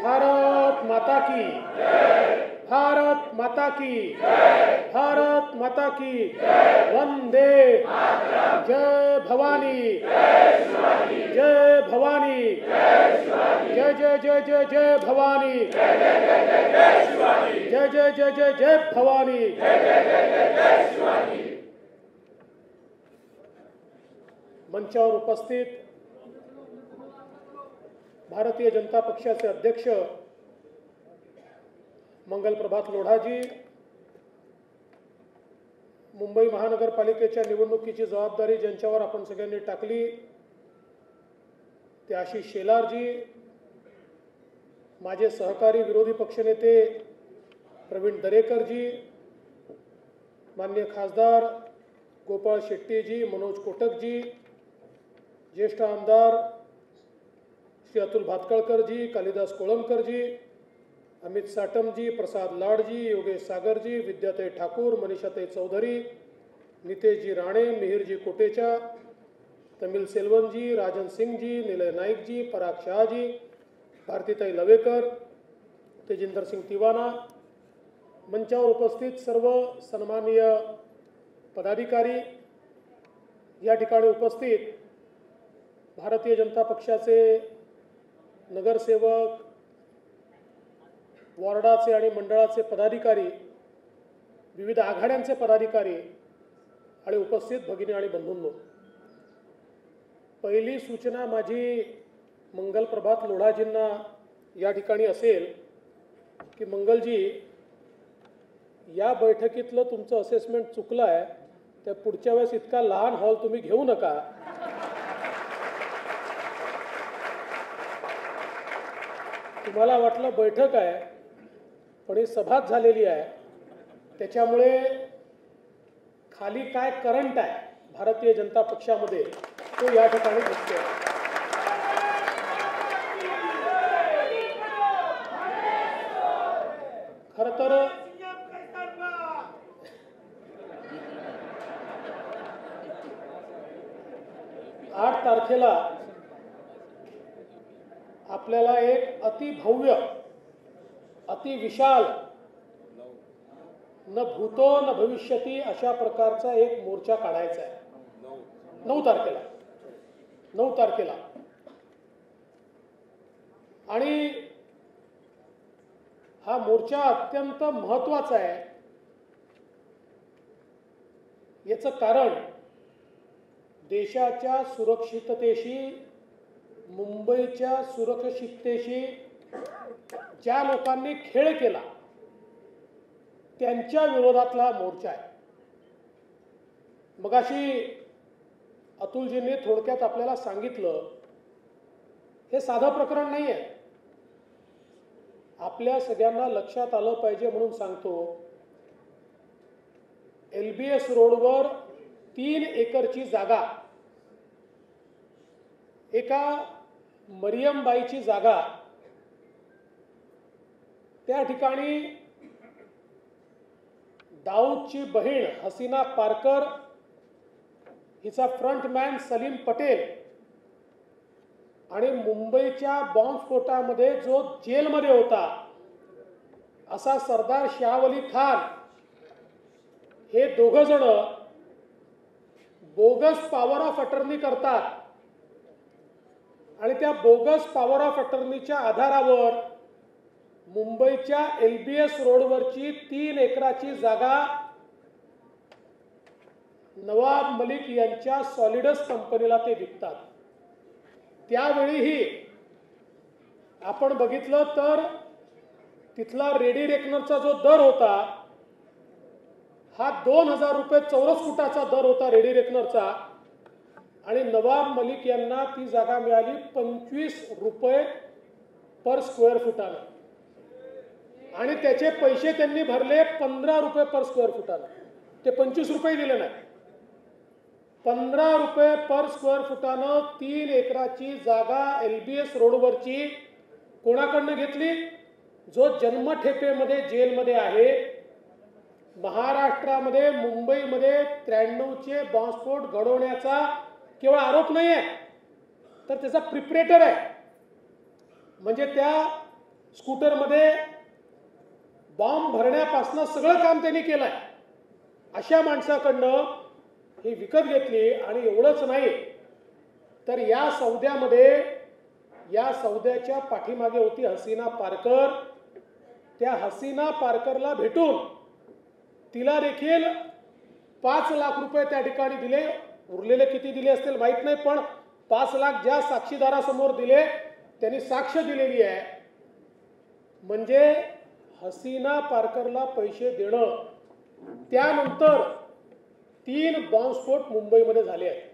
भारत माता की, भारत माता की, भारत माता की, वंदे, जय भवानी, जय भवानी, जय जय जय जय जय भवानी, जय जय जय जय जय भवानी। मंचावर उपस्थित भारतीय जनता पक्षाचे अध्यक्ष मंगल प्रभात लोढाजी, मुंबई महानगरपालिकेच्या निवडणुकीची जबाबदारी ज्यांच्यावर आपण सगळ्यांनी टाकली ते आशिष शेलारजी, माझे सहकारी विरोधी पक्षनेते प्रवीण दरेकरजी, माननीय खासदार गोपाळ शेट्टीजी, मनोज कोटकजी, ज्येष्ठ आमदार श्री अतुल भातखळकरजी, कालिदास कोळंबकरजी, अमित साटमजी, प्रसाद लाडजी, योगेश सागरजी, विद्याताई ठाकूर, मनीषाताई चौधरी, नितेशजी राणे, मिहिरजी कोटेचा, तमिल सेल्वनजी, राजन सिंगजी, निलय नाईकजी, पराग शहाजी, भारतीताई लवेकर, तेजिंदर सिंग तिवाना, मंचावर उपस्थित सर्व सन्माननीय पदाधिकारी, या ठिकाणी उपस्थित भारतीय जनता पक्षाचे नगरसेवक, वॉर्डाचे आणि मंडळाचे पदाधिकारी, विविध आघाड्यांचे पदाधिकारी आणि उपस्थित भगिनी आणि बंधूंनो, पहिली सूचना माझी मंगल प्रभात लोढाजींना या ठिकाणी असेल की मंगलजी, या बैठकीतलं तुमचं असेसमेंट चुकलं आहे, त्या पुढच्या वेळेस इतका लहान हॉल तुम्ही घेऊ नका। तुम्हाला वाटलं बैठक आहे पण ही सभाच झालेली आहे, त्याच्यामुळे खाली काय करंट आहे भारतीय जनता पक्षामध्ये तो या ठिकाणी दिसतोय। खरं तर 8 तारखेला आपल्याला एक अतिभव्य, अतिविशाल, न भूतो न भविष्यती अशा प्रकारचा एक मोर्चा काढायचा आहे 9 तारखेला। आणि हा मोर्चा अत्यंत महत्त्वाचा आहे। याचं कारण देशाच्या सुरक्षिततेशी, मुंबईच्या सुरक्षिततेशी ज्या लोकांनी खेळ केला त्यांच्या विरोधातला मोर्चा आहे। मगाशी अतुलजींनी थोडक्यात आपल्याला सांगितलं, हे साधं प्रकरण नाही आहे। आपल्या सगळ्यांना लक्षात आलं पाहिजे म्हणून सांगतो, LBS रोडवर 3 एकरची जागा, एका मरियमबाईची जागा, त्या ठिकाणी दाऊदची बहीण हसीना पारकर, हिचा फ्रंटमॅन सलीम पटेल आणि मुंबईच्या बॉम्बस्फोटामध्ये जो जेलमध्ये होता असा सरदार शाहवली खान, हे दोघं जण बोगस पॉवर ऑफ अटर्नी करतात आणि त्या बोगस पॉवर ऑफ अटर्नीच्या आधारावर मुंबईच्या LBS रोडवरची 3 एकराची जागा नवाब मलिक यांच्या सॉलिडस कंपनीला ते विकतात। त्यावेळीही आपण बघितलं तर तिथला रेडी रेकनरचा जो दर होता हा 2000 रुपये चौरस फुटाचा दर होता रेडी रेकनरचा, आणि नवाब मलिक यांना ती जागा मिळाली 25 रुपये पर स्क्वेअर फुटानं, आणि त्याचे पैसे त्यांनी भरले 15 रुपये पर स्क्वेअर फुटानं। ते 25 रुपये दिले नाही, 15 रुपये पर स्क्वेअर फुटानं 3 एकराची जागा LBS रोडवरची कोणाकडनं घेतली? जो जन्मठेपेमध्ये जेलमध्ये आहे। महाराष्ट्रामध्ये, मुंबईमध्ये 93चे बॉम्बस्फोट घडवण्याचा केवळ आरोप नाही आहे, तर त्याचा प्रिपरेटर आहे। म्हणजे त्या स्कूटरमध्ये बॉम्ब भरण्यापासून सगळं काम त्यांनी केलंय. अशा माणसाकडनं ही विकत घेतली. आणि एवढंच नाही तर या सौद्याच्या पाठीमागे होती हसीना पारकर. त्या हसीना पारकरला भेटून तिला देखील 5 लाख रुपये त्या ठिकाणी दिले. उरलेले किती दिले असतील माहीत नाही, पण 5 लाख ज्या साक्षीदारासमोर दिले त्यांनी साक्ष दिलेली आहे. म्हणजे हसीना पारकरला पैसे देणं. त्यानंतर 3 बॉम्बस्फोट मुंबईमध्ये झाले आहेत.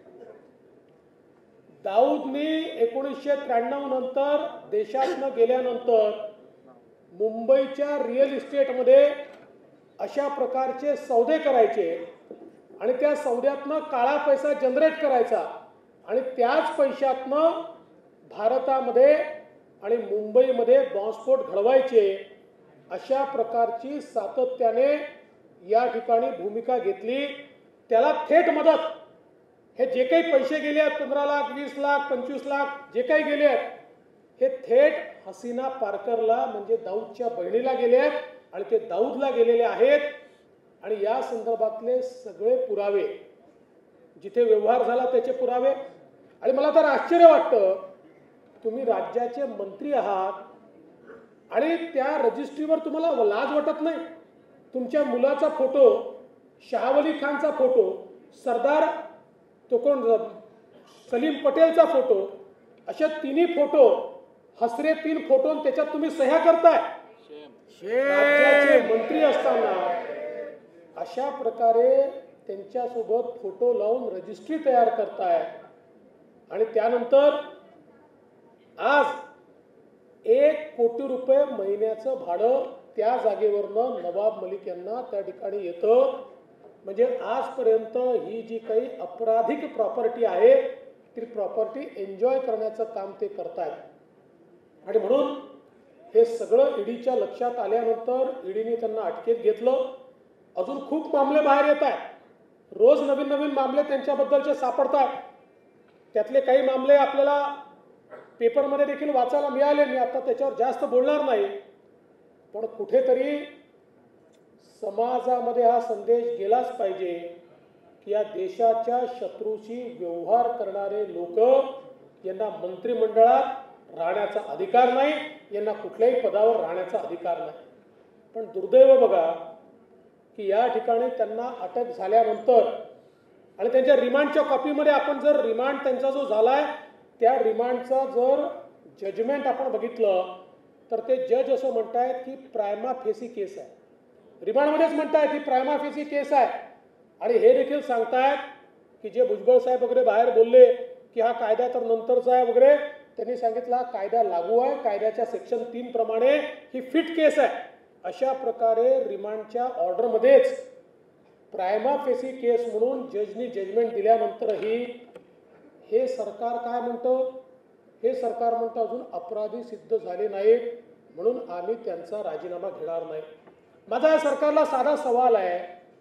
दाऊदने 1993 नंतर देशातनं गेल्यानंतर मुंबईच्या रिअल इस्टेटमध्ये अशा प्रकारचे सौदे करायचे आणि त्या सौद्यातनं काळा पैसा जनरेट करायचा आणि त्याच पैशातनं भारतामध्ये आणि मुंबईमध्ये बॉम्बस्फोट घडवायचे. अशा प्रकारची सातत्याने या ठिकाणी भूमिका घेतली. त्याला थेट मदत, हे जे काही पैसे गेले आहेत 15 लाख 20 लाख 25 लाख जे काही गेले आहेत हे थेट हसीना पारकरला म्हणजे दाऊदच्या बहिणीला गेले आहेत आणि ते दाऊदला गेलेले आहेत. आणि या संदर्भातले सगळे पुरावे, जिथे व्यवहार झाला त्याचे पुरावे. आणि मला तर आश्चर्य वाटतं, तुम्ही राज्याचे मंत्री आहात आणि त्या रजिस्ट्रीवर तुम्हाला लाज वाटत नाही. तुमच्या मुलाचा फोटो, शहावली खानचा फोटो, सरदार तो कोण सलीम पटेलचा फोटो, अशा तिन्ही फोटो, हसरे 3 फोटो, त्याच्यात तुम्ही सह्या करताय. राज्याचे मंत्री असताना अशा प्रकारे त्यांच्यासोबत फोटो लावून रजिस्ट्री तयार करताय. आणि त्यानंतर आज 1 कोटी रुपये महिन्याचं भाडं त्या जागेवरनं नवाब मलिक यांना त्या ठिकाणी येतं. म्हणजे आजपर्यंत ही जी काही अपराधिक प्रॉपर्टी आहे ती प्रॉपर्टी एन्जॉय करण्याचं काम ते करतायत. आणि म्हणून हे सगळं ईडीच्या लक्षात आल्यानंतर ईडीने त्यांना अटकेत घेतलं. अजून खूप मामले बाहेर येत आहेत. रोज नवीन नवीन मामले त्यांच्याबद्दलचे सापडतात. त्यातले काही मामले आपल्याला पेपरमध्ये देखील वाचायला मिळाले. मी आता त्याच्यावर जास्त बोलणार नाही, पण कुठेतरी समाजामध्ये हा संदेश गेलाच पाहिजे की या देशाच्या शत्रूशी व्यवहार करणारे लोक यांना मंत्रिमंडळात राहण्याचा अधिकार नाही, यांना कुठल्याही पदावर राहण्याचा अधिकार नाही. पण दुर्दैव बघा की या ठिकाणी त्यांना अटक झाल्यानंतर आणि त्यांच्या रिमांडच्या कॉपीमध्ये आपण जर रिमांड त्यांचा जो झालाय त्या रिमांडचा जर जजमेंट आपण बघितलं तर ते जज असं म्हणतायत की प्रायमा फेसी केस आहे. रिमांडमध्येच म्हणतायत की प्रायमा फेसी केस आहे. आणि हे देखील सांगतायत की जे भुजबळ साहेब वगैरे बाहेर बोलले की हा कायदा तर नंतरचा आहे वगैरे, त्यांनी सांगितलं कायदा लागू आहे, कायद्याच्या सेक्शन 3 प्रमाणे ही फिट केस आहे. अशा प्रकारे रिमांडच्या ऑर्डरमध्येच प्रायमा फेसी केस म्हणून जजनी जजमेंट दिल्यानंतरही हे सरकार काय म्हणतं? हे सरकार म्हणतं अजून अपराधी सिद्ध झाले नाहीत म्हणून आम्ही त्यांचा राजीनामा घेणार नाही. माझा या सरकारला साधा सवाल आहे.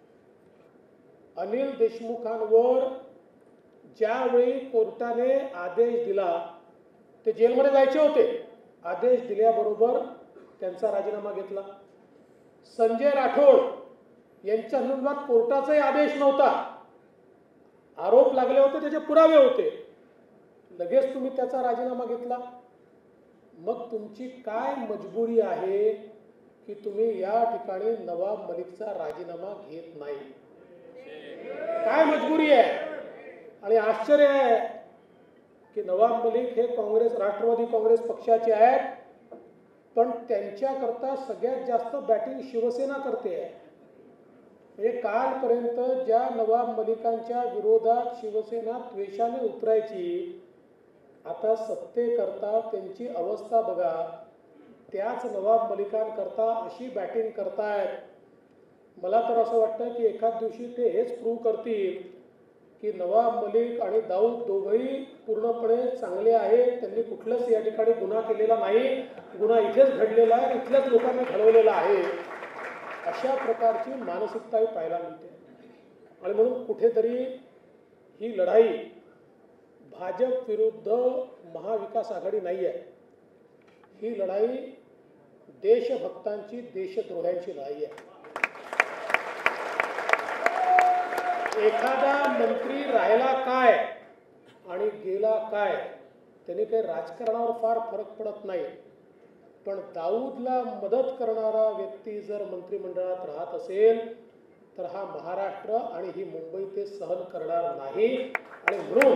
अनिल देशमुखांवर ज्यावेळी कोर्टाने आदेश दिला ते जेलमध्ये जायचे होते, आदेश दिल्याबरोबर त्यांचा राजीनामा घेतला. संजय राठोड यांच्या संदर्भात कोर्टाचाही आदेश नव्हता, आरोप लागले होते, त्याचे पुरावे होते, लगेच तुम्ही त्याचा राजीनामा घेतला. मग तुमची काय मजबुरी आहे की तुम्ही या ठिकाणी नवाब मलिकचा राजीनामा घेत नाही? काय मजबुरी आहे? आणि आश्चर्य आहे की नवाब मलिक हे राष्ट्रवादी काँग्रेस पक्षाचे आहेत, पण त्यांच्याकरता सगळ्यात जास्त बॅटिंग शिवसेना करते आहे. म्हणजे कालपर्यंत ज्या नवाब मलिकांच्या विरोधात शिवसेना द्वेषाने उतरायची, आता सत्तेकरता त्यांची अवस्था बघा. त्याच नवाब मलिकांकरता अशी बॅटिंग करतायत. मला तर असं वाटतं की एखाद दिवशी ते हेच प्रूव्ह करतील की नवाब मलिक आणि दाऊद दोघंही पूर्णपणे चांगले आहेत, त्यांनी कुठलंच या ठिकाणी गुन्हा केलेला नाही, गुन्हा इथेच घडलेला आहे, इथल्याच लोकांनी घडवलेला आहे. अशा प्रकारची मानसिकताही पाहायला मिळते. आणि म्हणून कुठेतरी ही लढाई भाजप विरुद्ध महाविकास आघाडी नाही आहे, ही लढाई देशभक्तांची देशद्रोह्यांची नाही आहे. एखादा मंत्री राहिला काय आणि गेला काय त्याने काही राजकारणावर फार फरक पडत नाही, पण दाऊदला मदत करणारा व्यक्ती जर मंत्रिमंडळात राहत असेल तर हा महाराष्ट्र आणि ही मुंबई ते सहन करणार नाही. आणि म्हणून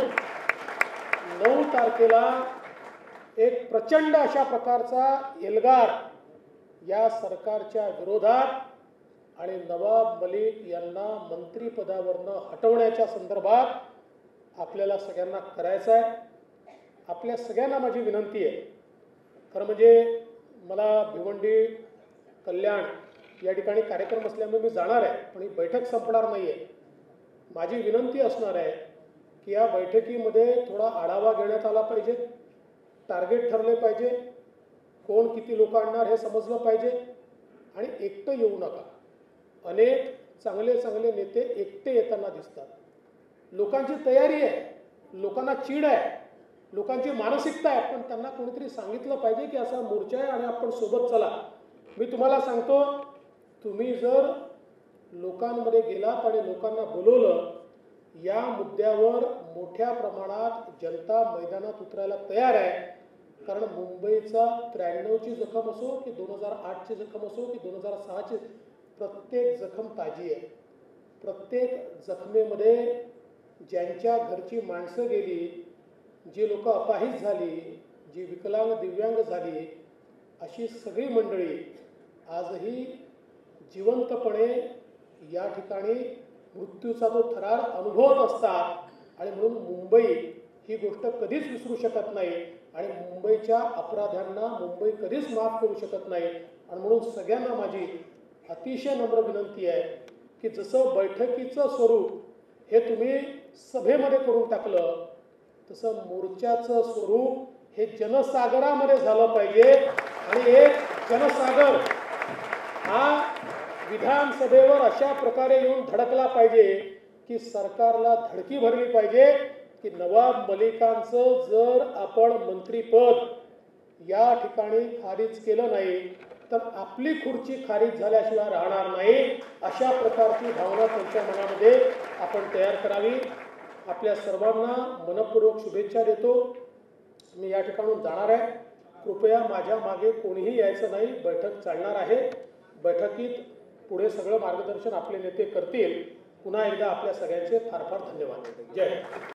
9 तारखेला एक प्रचंड अशा प्रकारचा एल्गार या सरकारच्या विरोधात आणि नवाब मलिक यांना मंत्रिपदावरनं हटवण्याच्या संदर्भात आपल्याला सगळ्यांना करायचं आहे. आपल्या सगळ्यांना माझी विनंती आहे. खरं म्हणजे मला भिवंडी कल्याण या ठिकाणी कार्यक्रम असल्यामुळे मी जाणार आहे, पण ही बैठक संपणार नाही आहे. माझी विनंती असणार आहे की या बैठकीमध्ये थोडा आढावा घेण्यात आला पाहिजे, टार्गेट ठरले पाहिजे, कोण किती लोक आणणार हे समजलं पाहिजे. आणि एकटं येऊ नका. अनेक चांगले चांगले नेते एकटे येताना दिसतात. लोकांची तयारी आहे, लोकांना चीड आहे, लोकांची मानसिकता आहे, पण त्यांना कोणीतरी सांगितलं पाहिजे की असा मोर्चा आहे आणि आपण सोबत चला. मी तुम्हाला सांगतो, तुम्ही जर लोकांमध्ये गेलात आणि लोकांना बोलवलं, या मुद्द्यावर मोठ्या प्रमाणात जनता मैदानात उतरायला तयार आहे. कारण मुंबईचा 93ची जखम असो की 2008ची जखम असो की 2006ची, प्रत्येक जखम ताजी आहे. प्रत्येक जखमेमध्ये ज्यांच्या घरची माणसं गेली, जी लोक अपाहिज झाली, जी विकलांग दिव्यांग झाली, अशी सगळी मंडळी आजही जिवंतपणे या ठिकाणी मृत्यूचा तो थरार अनुभवत असतात. आणि म्हणून मुंबई ही गोष्ट कधीच विसरू शकत नाही आणि मुंबईच्या अपराध्यांना मुंबई कधीच माफ करू शकत नाही. आणि म्हणून सगळ्यांना माझी अतिशय नम्र विनंती आहे की जसं बैठकीचं स्वरूप हे तुम्ही सभेमध्ये करून टाकलं, तसं मोर्चाचं स्वरूप हे जनसागरामध्ये झालं पाहिजे. आणि एक जनसागर हा विधानसभेवर अशा प्रकारे येऊन धडकला पाहिजे की सरकारला धडकी भरली पाहिजे की नवाब मलिकांचं जर आपण मंत्रिपद या ठिकाणी खारिज केलं नाही तर आपली खुर्ची खारिज झाल्याशिवाय राहणार नाही. अशा प्रकारची भावना त्यांच्या मनामध्ये आपण तयार करावी. आपल्या सर्वांना मनपूर्वक शुभेच्छा देतो. मी या ठिकाणून जाणार आहे. कृपया माझ्या मागे कोणीही यायचं नाही. बैठक चालणार आहे. बैठकीत पुढे सगळं मार्गदर्शन आपले नेते करतील. पुन्हा एकदा आपल्या सगळ्यांचे फार फार धन्यवाद. जय हिंद.